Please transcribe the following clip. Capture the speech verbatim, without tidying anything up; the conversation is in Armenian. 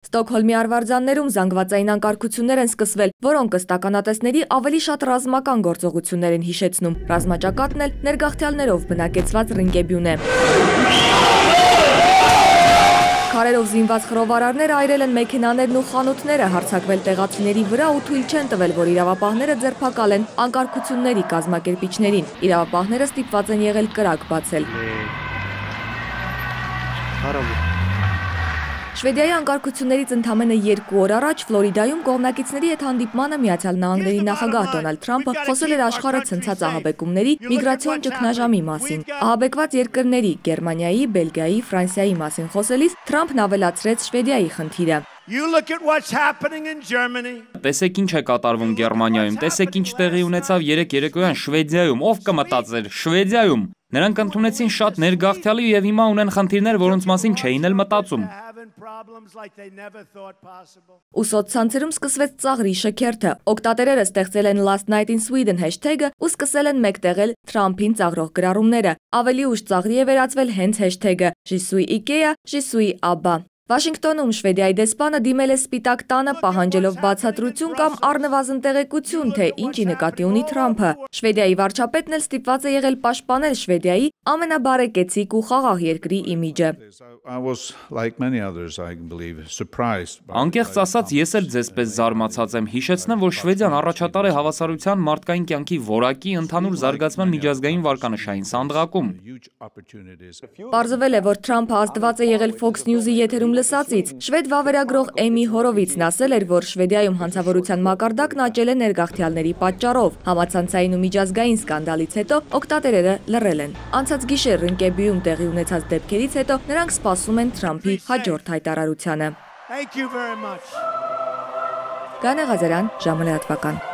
Ստոկհոլմի արվարձաններում զանգվածային անկարգություններ են սկսվել, որոնք ըստ ականատեսների ավելի շատ ռազմական գործողություններ են հիշեցնում։ Ռազմաճակատն էլ ներգաղթյալներով բնակեցված ռինկեբյուն է։ Քարերով զինված խռովարարները այրել են մեքենաներն ու խանութները, հարձակվել տեղացիների վրա ու թույլ չեն տվել, որ իրավապահները ձերբակալեն անկարգությունների կազմակերպիչներին։ Իրավապահները ստիպված են եղել կրակ բացել։ Շվեդիայի անկարգություններից ընդամենը երկու օր առաջ Ֆլորիդայում կողմնակիցների հետ հանդիպմանը Միացյալ Նահանգների նախագահ Դոնալդ Թրամփը խոսել էր աշխարհը ցնցած ահաբեկումների միգրացիոն ճգնաժամի մասին։ Ահաբեկված երկրների Գերմանիայի, Բելգիայի, Ֆրանսիայի մասին խոսելիս Թրամփն ավելացրեց Շվեդիայի խնդիրը։ Տեսեք ինչ է կատարվում Գերմանիայում, տեսեք ինչ տեղի ունեցավ երեկ երեկոյան Շվեդիայում, ով կմտածեր, Շվեդիայում։ Նրանք ընդունեցին շատ ներգաղթյալի եւ հիմա ունեն խնդիրներ, որոնց մասին չէին էլ մտածում։ Ու սոցցանցերում սկսվեց ծաղրի շքերթը։ Օգտատերերը ստեղծել են Last Night in Sweden hashtag-ը ու սկսել են մեկտեղել Թրամփին ծաղրող գրառումները։ Ավելի ուշ ծաղրի է վերածվել հենց hashtag-ը Je suis Ikea, Je suis Abba։ Վաշինգտոնում Շվեդիայի դեսպանը դիմել է Սպիտակ տանը պահանջելով բացատրություն կամ առնվազն տեղեկություն, թե ինչի նկատի ունի Թրամփը։ Շվեդիայի վարչապետն էլ ստիպված է եղել պաշտպանել Շվեդիայի ամենաբարեկեցիկ ու խաղաղ երկրի իմիջը։ Անկեղծ ասած, ես էլ ձեզպես զարմացած եմ։ Հիշեցնեմ, որ Շվեդիան առաջատար է հավասարության, մարդկային կյանքի որակի, ընդհանուր զարգացման միջազգային վարկանշային սանդղակում։ Պարզվել է, որ Թրամփը ազդված է եղել Fox News-ի եթերում լսածից։ Շվեդ վավերագրող Էմի Հորովիցն ասել էր, որ Շվեդիայում հանցավորության մակարդակն աճել է ներգաղթյալների պատճառով։ Համացանցային ու միջազգային սկանդալից հետո օգտատերերը լռել են։ Անցած գիշեր Ռինկեբյում տեղի ունեցած դեպքերից հետո նրանք սպասում են Թրամփի հաջորդ հայտարարությանը։ Գանե Ղազարյան, ժամը լրատվական։